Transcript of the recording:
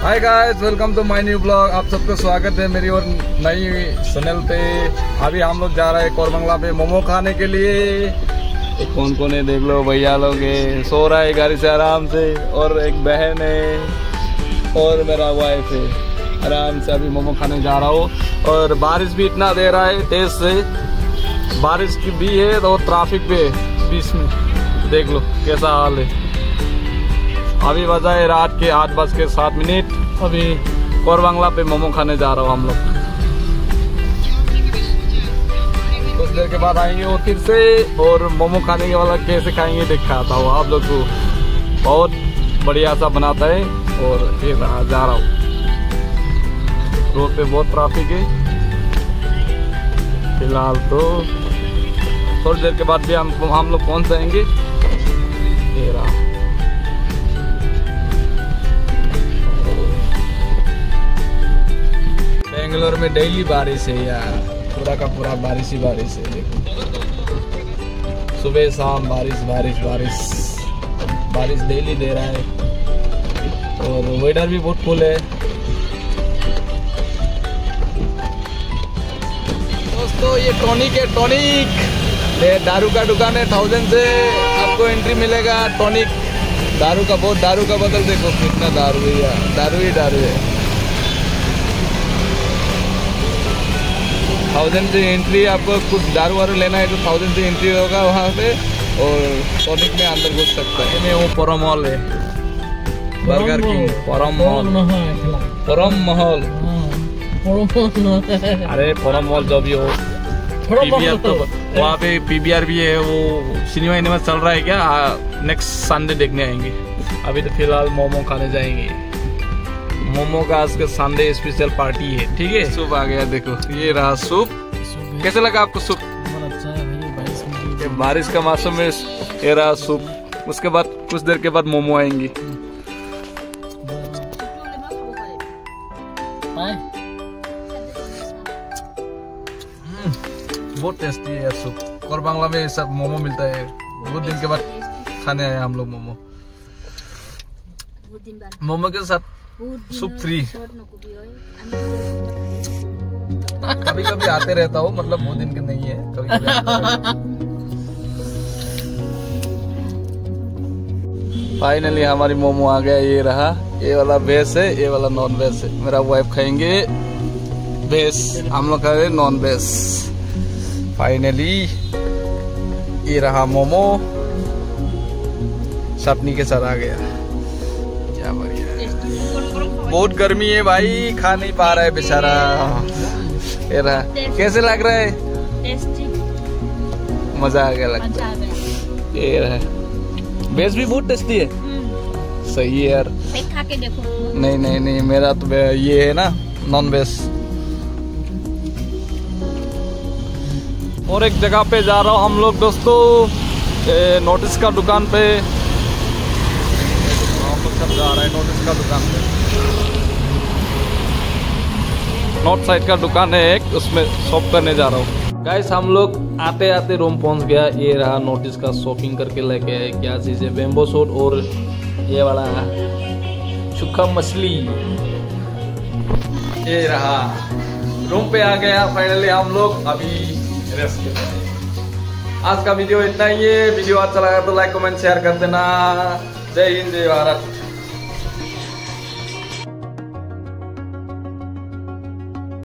Hi guys, welcome to my new blog. आप सबका स्वागत है मेरी और नई चैनल पे। अभी हम लोग जा रहे हैं कोरबंगला पे मोमो खाने के लिए। कौन कौन है देख लो, भैया लोग सो रहा है गाड़ी से आराम से, और एक बहन है और मेरा वाइफ है। आराम से अभी मोमो खाने जा रहा हूँ। और बारिश भी इतना दे रहा है तेज से, बारिश की भी है और ट्रैफिक भी है बीच में। देख लो कैसा हाल है। अभी बजा है रात के 8:07। अभी कोरबंगला पे मोमो खाने जा रहा हूँ हम लोग। कुछ देर के बाद आएंगे वो फिर से, और मोमो खाने के वाला कैसे खाएंगे दिखाता हूँ आप लोग को। बहुत बढ़िया सा बनाता है। और फिर जा रहा हूँ, रोड पे बहुत ट्रैफिक है फिलहाल। तो थोड़ी देर के बाद भी हम लोग पहुँच जाएंगे। ये रहा। बेंगलोर में डेली बारिश है यार, पूरा का पूरा बारिश ही बारिश है। देखो सुबह शाम बारिश बारिश बारिश बारिश डेली दे रहा है। और वेदर भी बहुत कूल है। दोस्तों ये टॉनिक है, टॉनिक। ये दारू का दुकान है। 1000 से आपको एंट्री मिलेगा। टॉनिक दारू का, बहुत दारू का बोतल। देखो कितना दारू है यार, दारू ही दारू है। 1000 से एंट्री। आपको कुछ दारू वारू लेना है तो 1000 से एंट्री होगा वहाँ पे, और टॉनिक में अंदर घुस सकता है। में वो परम मॉल है, बर्गर किंग परम मॉल, परम महल। अरे परम मॉल जो भी हो, पीवीआर तो वहाँ पे पीवीआर भी है। वो सिनेमा इनेमा चल रहा है क्या? नेक्स्ट संडे देखने आएंगे। अभी तो फिलहाल मोमो खाने जाएंगे। मोमो का आज का संडे स्पेशल पार्टी है, ठीक है। सूप आ गया, देखो ये रहा सूप। कैसे लगा आपको सूप? अच्छा है भाई, बारिश का मौसम में ये रहा सूप। उसके बाद कुछ देर के बाद मोमो आएंगे। बहुत टेस्टी है यार सूप। कोरबंगला में सब मोमो मिलता है। बहुत दिन के बाद खाने आए हम लोग मोमो। मोमो के साथ सूप फ्री। कभी कभी आते रहता हूँ, मतलब बहुत दिन के नहीं है, कभी कभी। फाइनली हमारी मोमो आ गया। ये रहा, ये वाला वेज है, ये वाला नॉन वेज है। मेरा वाइफ खाएंगे वेज, हम लोग खाएंगे नॉन वेज। फाइनली ये रहा मोमो, चटनी के साथ आ गया। क्या बढ़िया। बहुत गर्मी है भाई, खा नहीं पा रहा है बेचारा। ये रहा। कैसे लग रहा है? टेस्टी, मजा आ गया लगता है। ये रहा। बेस भी बहुत टेस्टी है। सही है यार, खा के देखो। नहीं नहीं नहीं, मेरा तो ये है ना नॉन वेज। और एक जगह पे जा रहा हूँ हम लोग दोस्तों, नोटिस का दुकान पे। हम लोग सब जा रहे हैं नोटिस का दुकान पे। नॉर्थ साइड का दुकान है एक, उसमें शॉप करने जा रहा हूँ। गाइस हम लोग आते आते रूम पहुंच गया। ये रहा नोटिस का, शॉपिंग करके लेके आए। क्या चीज़ है? बेम्बो सूट और ये वाला सूखा मछली। ये रहा, रूम पे आ गया फाइनली हम लोग। अभी रेस्ट करते हैं। आज का वीडियो इतना ही है। वीडियो अच्छा लगा तो लाइक कमेंट शेयर कर देना। जय हिंद, जय भारत।